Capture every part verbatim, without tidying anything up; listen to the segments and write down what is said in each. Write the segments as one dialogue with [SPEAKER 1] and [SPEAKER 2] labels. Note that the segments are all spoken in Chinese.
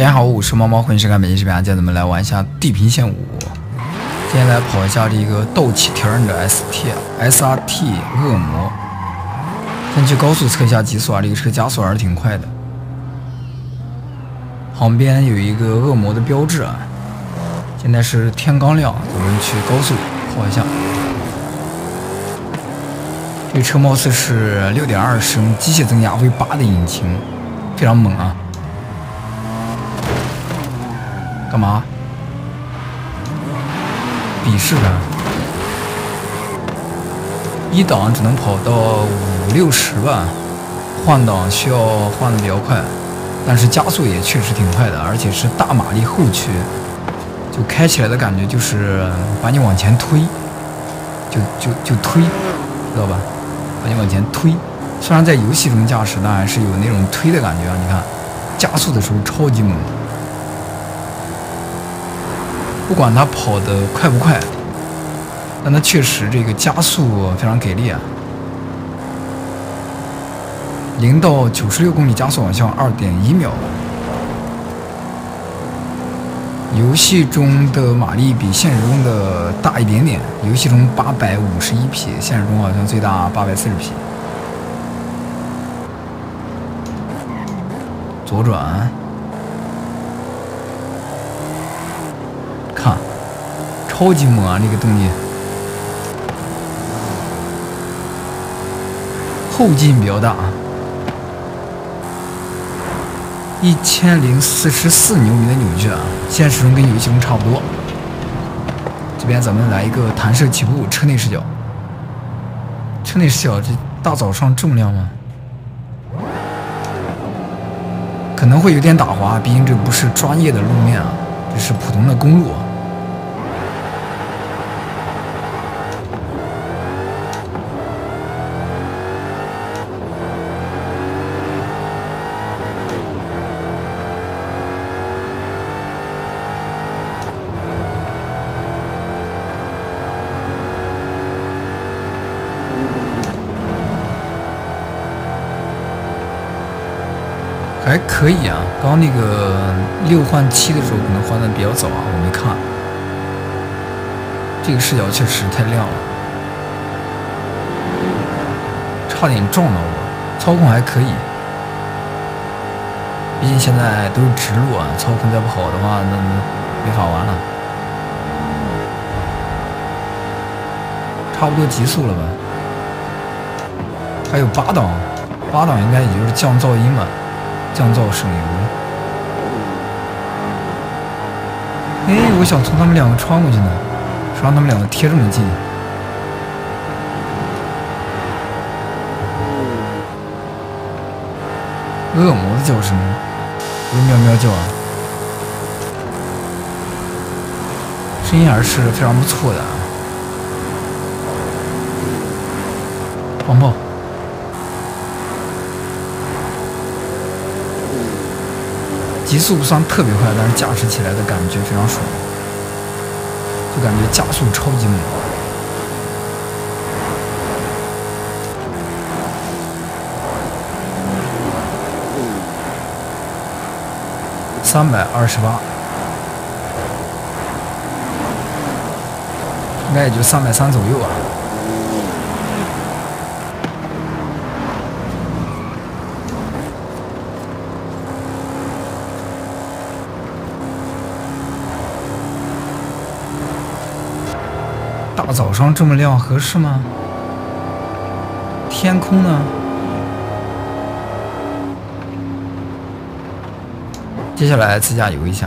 [SPEAKER 1] 大家好，我是猫猫，欢迎收看本期视频啊！今天咱们来玩一下地平线五。今天来跑一下这个Dodge Challenger S R T 恶魔。先去高速测一下极速啊，这个车加速还是挺快的。旁边有一个恶魔的标志啊。现在是天刚亮，咱们去高速跑一下。这个车貌似是 六点二 升机械增压 V 八 的引擎，非常猛啊！干嘛？鄙视他！一档只能跑到五六十吧，换挡需要换的比较快，但是加速也确实挺快的，而且是大马力后驱，就开起来的感觉就是把你往前推，就就就推，知道吧？把你往前推。虽然在游戏中驾驶，但还是有那种推的感觉啊！你看，加速的时候超级猛。不管它跑得快不快，但它确实这个加速非常给力啊！零到九十六公里加速好像二点一秒。游戏中的马力比现实中的大一点点，游戏中八百五十一匹，现实中好像最大八百四十匹。左转。看，超级猛啊！这个动力，后劲比较大，一千零四十四牛米的扭矩啊！现实中跟游戏中差不多。这边咱们来一个弹射起步，车内视角。车内视角，这大早上这么亮吗？可能会有点打滑，毕竟这不是专业的路面啊，这是普通的公路。还可以啊，刚那个六换七的时候可能换的比较早啊，我没看。这个视角确实太亮了，差点撞到我。操控还可以，毕竟现在都是直路啊，操控再不好的话，那没法玩了。差不多极速了吧？还有八档，八档应该也就是降噪音嘛。降噪省油。哎，我想从他们两个穿过去呢，谁让他们两个贴这么近？恶魔的叫声，不是喵喵叫啊，声音还是非常不错的啊。黄炮。极速不算特别快，但是驾驶起来的感觉非常爽，就感觉加速超级猛。三百二十八，应该也就三百三左右啊。大早上这么亮合适吗？天空呢？接下来自驾游一下。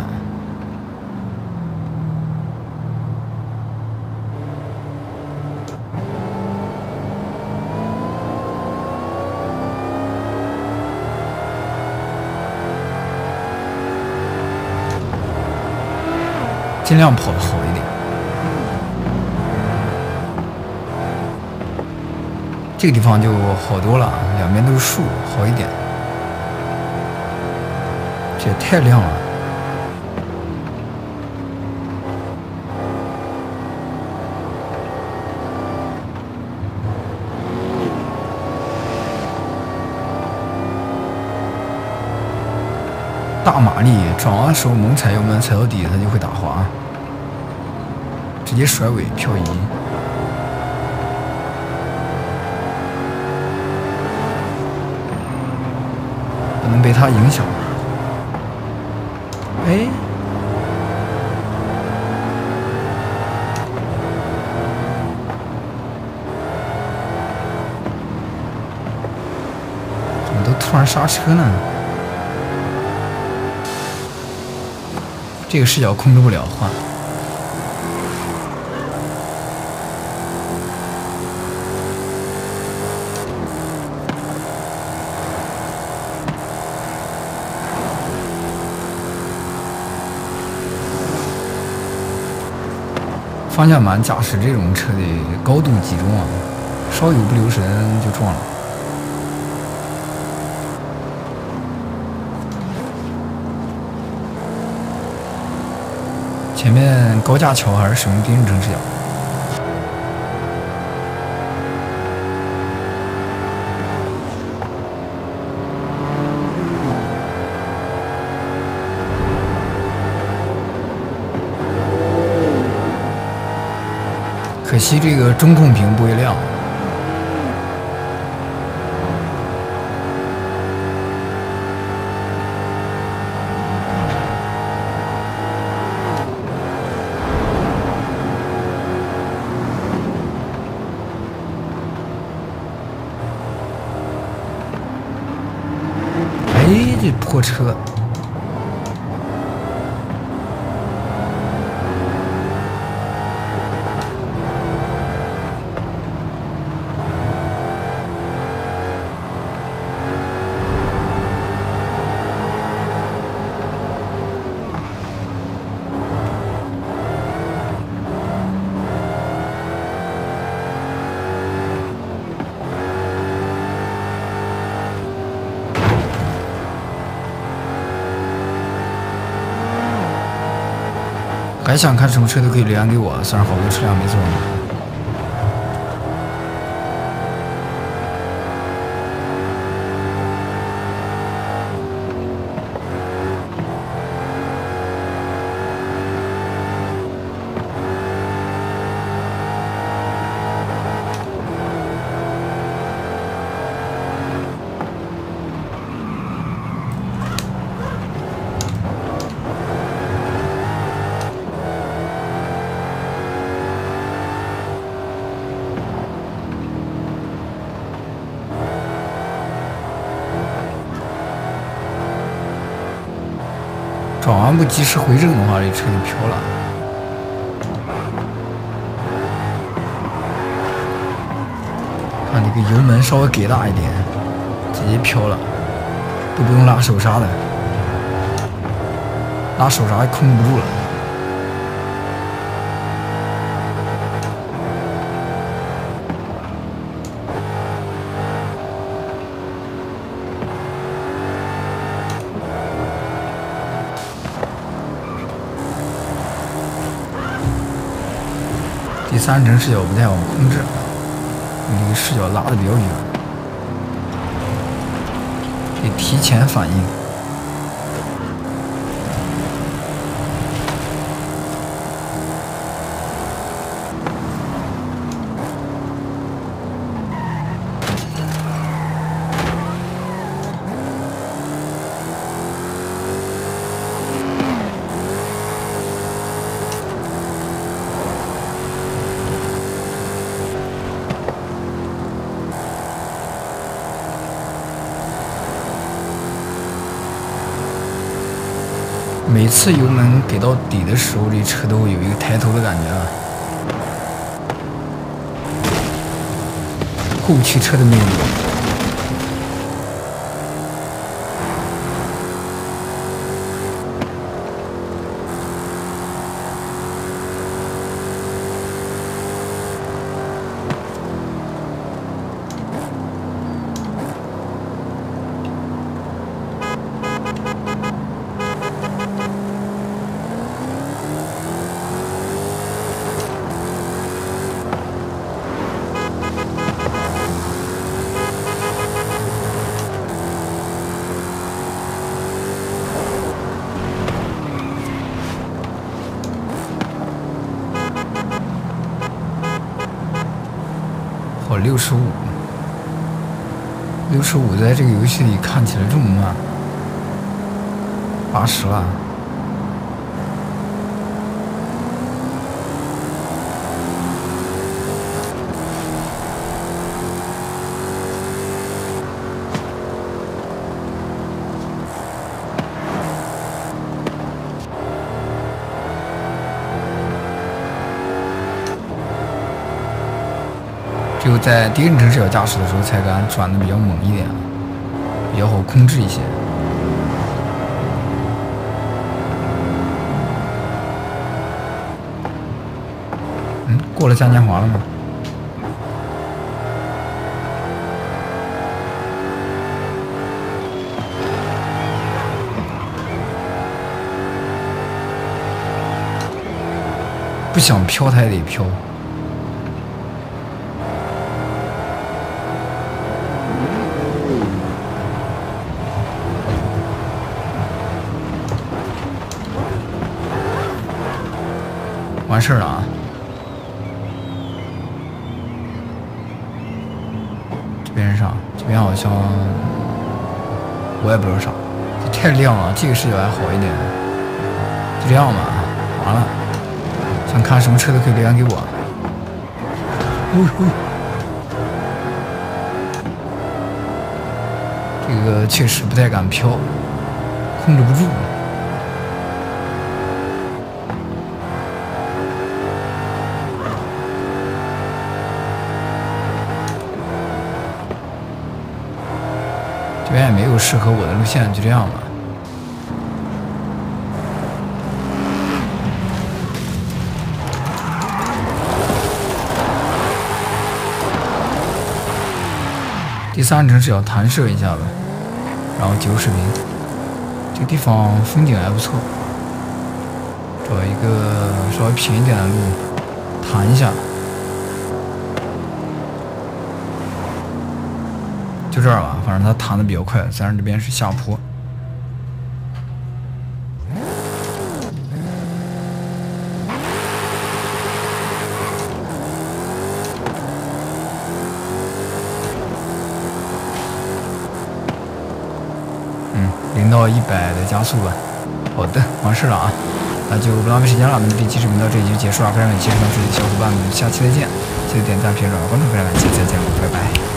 [SPEAKER 1] 尽量跑得好一点。这个地方就好多了，两边都是树，好一点。这也太亮了。大大马力，转弯的时候猛踩油门，踩到底它就会打滑，直接甩尾漂移。不能被它影响。哎。 突然刹车呢？这个视角控制不了，换。方向盘驾驶这种车得高度集中啊，稍有不留神就撞了。 前面高架桥还是使用定程视角。可惜这个中控屏不会亮。 哎，这破车！还想看什么车都可以留言给我，虽然好多车辆没做呢。转弯不及时回正的话，这车就飘了。看这个油门稍微给大一点，直接飘了，都不用拉手刹的，拉手刹控制不住了。 第三人称视角不太好控制，你这个视角拉的比较远，得提前反应。每次油门给到底的时候，这车都会有一个抬头的感觉啊。后驱车的魅力。 跑六十五，六十五在这个游戏里看起来这么慢，八十了。只有在敌人城视角驾驶的时候，才敢转的比较猛一点，比较好控制一些。嗯，过了嘉年华了吗？不想飘，它也得飘。完事儿了啊！这边是啥？这边好像我也不知道啥，这太亮了。这个视角还好一点，就这样吧。完了，想看什么车都可以留言给我。哦哦，这个确实不太敢飘，控制不住。这边也没有适合我的路线，就这样吧。第三城市要弹射一下吧，然后记录视频。这个地方风景还不错，找一个稍微平一点的路弹一下。就这儿吧，反正它弹的比较快，咱这边是下坡。嗯，零到一百的加速吧。好的，完事了啊，那就不浪费时间了。那么这期视频到这里就结束了，非常感谢收看自己的小伙伴们，下期再见！记得点赞、评论、关注，非常感谢，再见了，拜拜。